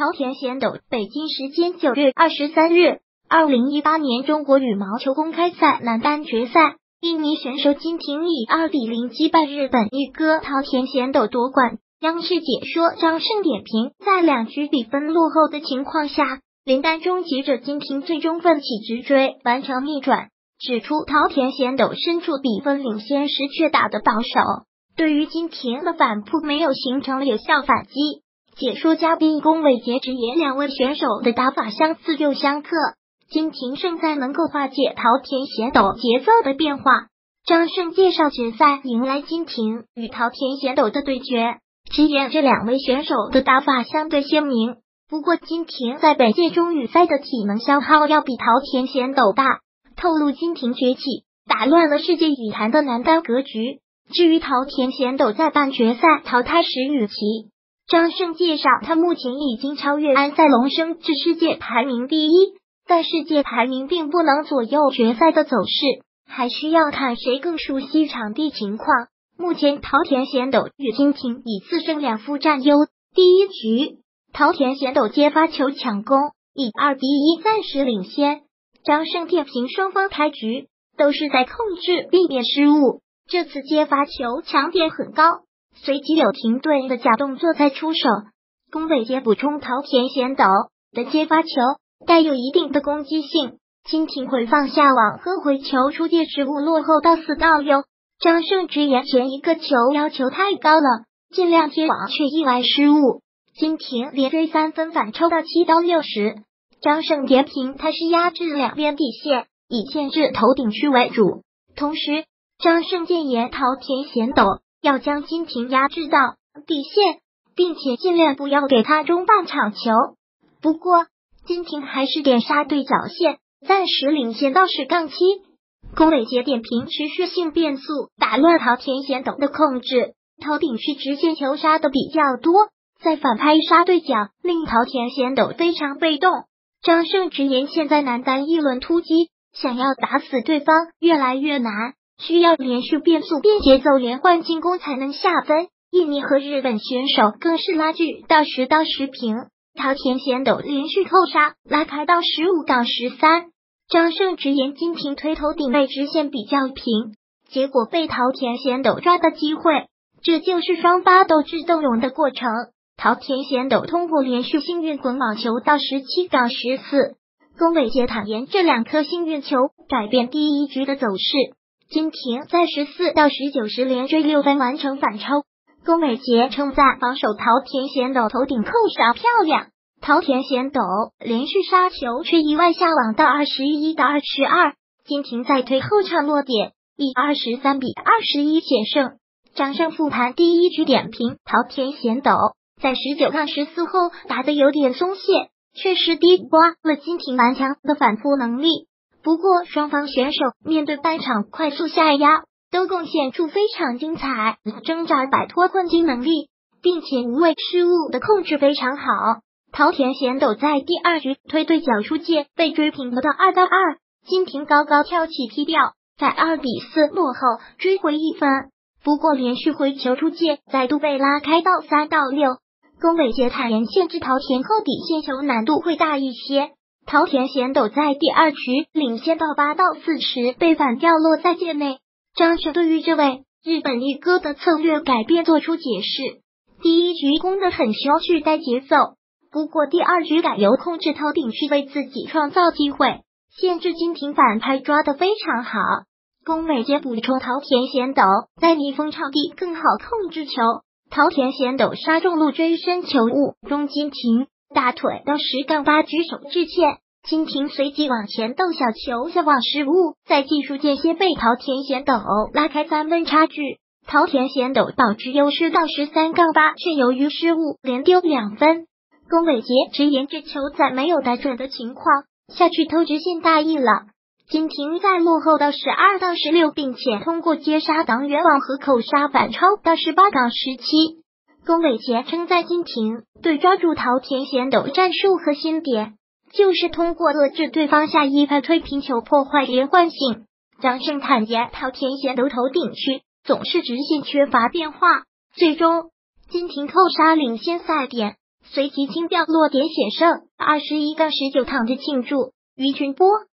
桃田贤斗。北京时间9月23日，2018年中国羽毛球公开赛男单决赛，印尼选手金廷以2-0击败日本一哥桃田贤斗夺冠。央视解说张胜点评，在2局比分落后的情况下，林丹终结者金廷最终奋起直追，完成逆转，指出桃田贤斗身处比分领先时却打得保守，对于金廷的反扑没有形成了有效反击。解说嘉宾龚伟杰直言，两位选手的打法相似又相克，金廷胜在能够化解桃田贤斗节奏的变化。张胜介绍决赛迎来金廷与桃田贤斗的对决，直言这两位选手的打法相对鲜明，不过金廷在本届中羽赛的体能消耗要比桃田贤斗大，透露金廷崛起打乱了世界羽坛的男单格局。至于桃田贤斗在半决赛淘汰史羽奇，张胜介绍他目前已经超越安塞龙升至世界排名第一，但世界排名并不能左右决赛的走势，还需要看谁更熟悉场地情况。目前桃田贤斗与金廷以4胜2负占优。第一局，桃田贤斗接发球抢攻，以2-1暂时领先。张胜点评双方开局都是在控制避免失误，这次接发球抢点很高，随即有停顿的假动作再出手。龚伟杰补充，桃田贤斗的接发球带有一定的攻击性，金廷回放下网和回球出界失误落后到4-6。张胜直言前一个球要求太高了，尽量接网却意外失误，金廷连追3分反抽到7-6时。张胜点评他是压制两边底线，以限制头顶区为主，同时张胜建言桃田贤斗要将金廷压制到底线，并且尽量不要给他中半场球。不过金廷还是点杀对角线，暂时领先到10-7。龚伟杰点评持续性变速打乱桃田贤斗的控制，头顶区直线球杀的比较多，在反拍杀对角令桃田贤斗非常被动。张胜直言现在男单一轮突击想要打死对方越来越难，需要连续变速变节奏连贯进攻才能下分。印尼和日本选手更是拉锯到10-10平，桃田贤斗连续扣杀拉开到15-13。张胜直言金廷推头顶位直线比较平，结果被桃田贤斗抓到机会，这就是双发斗智斗勇的过程。桃田贤斗通过连续幸运滚网球到17-14。龚伟杰坦言这2颗幸运球改变第一局的走势，金廷在14-19时连追6分完成反抽。龚伟杰称赞防守桃田贤斗头顶扣杀漂亮，桃田贤斗连续杀球却意外下网到21-22，金廷在推后场落点，以23-21险胜。张胜复盘第一局点评桃田贤斗在19-14后打得有点松懈，确实低估了金廷顽强的反扑能力。不过双方选手面对半场快速下压，都贡献出非常精彩挣扎摆脱困境能力，并且无畏失误的控制非常好。桃田贤斗在第2局推对角出界被追平了到2-2，金廷高高跳起踢掉，在2-4落后追回1分，不过连续回球出界再度被拉开到3-6。龚伟杰坦言限制桃田后底线球难度会大一些，桃田贤斗在第2局领先到8-4时被反掉落在界内。张胜对于这位日本一哥的策略改变做出解释，第一局攻得很凶去带节奏，不过第2局改由控制头顶区为自己创造机会，限制金廷反拍抓得非常好。龚伟杰补充桃田贤斗在逆风场地更好控制球，桃田贤斗杀中路追身球误中金廷大腿到10-8举手致歉，金廷随即往前逗小球下网失误，在技术间歇被桃田贤斗拉开3分差距，桃田贤斗保持优势到13-8，却由于失误连丢2分。龚伟杰直言这球在没有打准的情况下去偷直线大意了，金廷在落后到12-16，并且通过接杀挡远网和扣杀反超到18-17。龚伟杰称赞金廷对抓住桃田贤斗战术核心点就是通过遏制对方下一拍推平球破坏连贯性。张胜坦言桃田贤斗头顶区总是直线缺乏变化，最终金廷扣杀领先赛点， 随即轻掉落点险胜，21-19躺着庆祝。于群波